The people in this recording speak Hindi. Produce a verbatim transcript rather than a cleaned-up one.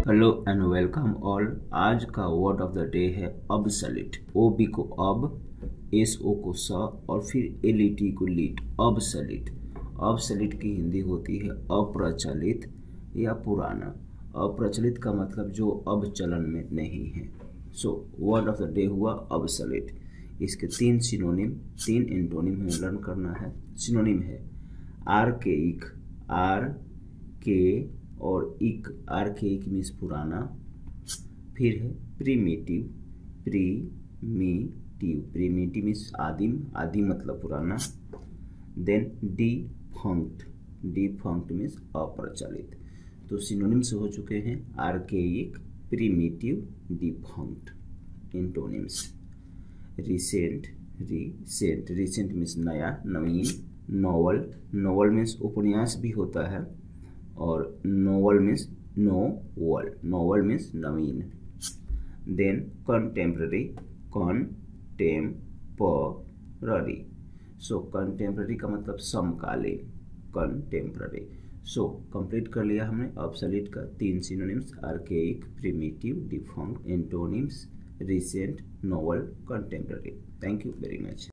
Hello and welcome all. आज का वर्ड ऑफ द डे है ऑब्सोलीट। ओ बी को अब, एस ओ को स और फिर एल ई टी को लीट। ऑब्सोलीट। ऑब्सोलीट की हिंदी होती है अप्रचलित या पुराना। अप्रचलित का मतलब जो अब चलन में नहीं है। So word of the day हुआ ऑब्सोलीट। इसके तीन सिनोनिम, तीन एंटोनिम हमें लर्न करना है। सिनोनिम है आर्केइक, आर के और इक। आर्केइक मीन्स पुराना। फिर है प्रीमेटिव, प्रीमेटिव प्रीमेटिव मीन्स आदिम, आदिम मतलब पुराना। देन डिफंक्ट, डिफंक्ट मीन्स अप्रचलित। तो सिनोनिम्स हो चुके हैं archaic, primitive, defunct. Antonyms recent, recent recent means नया, नवीन। नॉवल, नॉवल मीन्स उपन्यास भी होता है और novel means novel, novel means नवीन। Then contemporary, contemporary. So contemporary का मतलब समकालीन, कंटेम्प्रेरी। सो कंप्लीट कर लिया हमने ऑब्सोलीट का तीन synonyms archaic, primitive, defunct. Antonyms recent, novel, contemporary. Thank you very much.